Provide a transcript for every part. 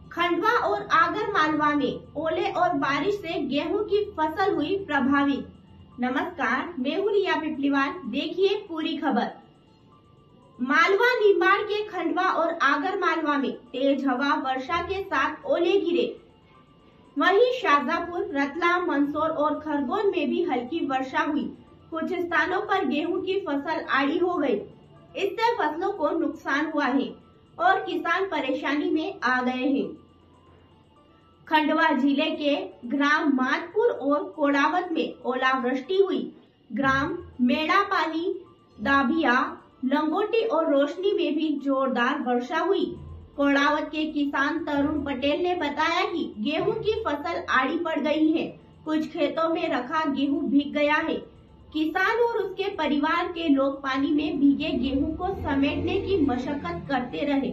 खंडवा और आगर मालवा में ओले और बारिश से गेहूं की फसल हुई प्रभावित। नमस्कार, मैं हूं रिया पिपलीवाल। देखिए पूरी खबर। मालवा निमाड़ के खंडवा और आगर मालवा में तेज हवा वर्षा के साथ ओले गिरे। वहीं शाजापुर, रतलाम, मंदसौर और खरगोन में भी हल्की वर्षा हुई। कुछ स्थानों पर गेहूं की फसल आड़ी हो गई। इससे फसलों को नुकसान हुआ है और किसान परेशानी में आ गए हैं। खंडवा जिले के ग्राम मातपुर और कोड़ावत में ओलावृष्टि हुई। ग्राम मेड़ापानी, दाभिया, लंगोटी और रोशनी में भी जोरदार वर्षा हुई। कोड़ावत के किसान तरुण पटेल ने बताया कि गेहूं की फसल आड़ी पड़ गई है। कुछ खेतों में रखा गेहूं भीग गया है। किसान और उसके परिवार के लोग पानी में भीगे गेहूं को समेटने की मशक्कत करते रहे।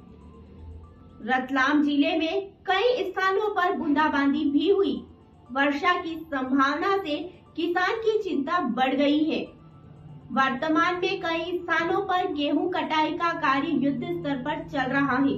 रतलाम जिले में कई स्थानों पर बूंदाबांदी भी हुई। वर्षा की संभावना से किसान की चिंता बढ़ गई है। वर्तमान में कई स्थानों पर गेहूं कटाई का कार्य युद्ध स्तर पर चल रहा है।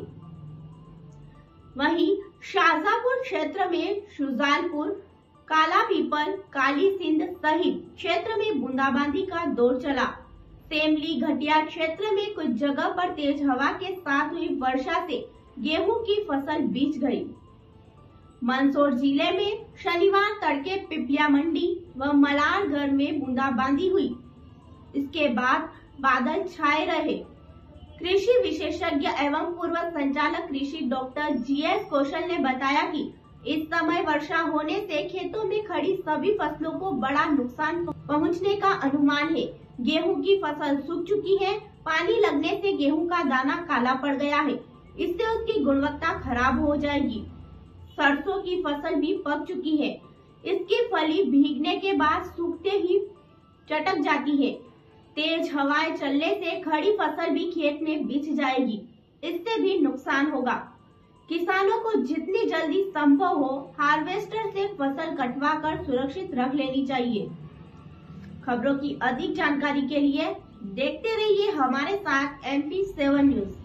वहीं शाजापुर क्षेत्र में शुजालपुर, काला पीपल, काली सिंध सहित क्षेत्र में बूंदाबांदी का दौर चला। सेमली घटिया क्षेत्र में कुछ जगह पर तेज हवा के साथ हुई वर्षा से गेहूं की फसल बीच गई। मंदसौर जिले में शनिवार तड़के पिपलिया मंडी व मलारगढ़ में बूंदाबांदी हुई। इसके बाद बादल छाए रहे। कृषि विशेषज्ञ एवं पूर्व संचालक कृषि डॉक्टर जीएस कौशल ने बताया कि इस समय वर्षा होने से खेतों में खड़ी सभी फसलों को बड़ा नुकसान पहुंचने का अनुमान है। गेहूं की फसल सूख चुकी है। पानी लगने से गेहूं का दाना काला पड़ गया है। इससे उसकी गुणवत्ता खराब हो जाएगी। सरसों की फसल भी पक चुकी है। इसकी फली भीगने के बाद सूखते ही चटक जाती है। तेज हवाएं चलने से खड़ी फसल भी खेत में बिछ जाएगी। इससे भी नुकसान होगा। किसानों को जितनी जल्दी संभव हो हार्वेस्टर से फसल कटवा कर सुरक्षित रख लेनी चाहिए। खबरों की अधिक जानकारी के लिए देखते रहिए हमारे साथ MP7 न्यूज।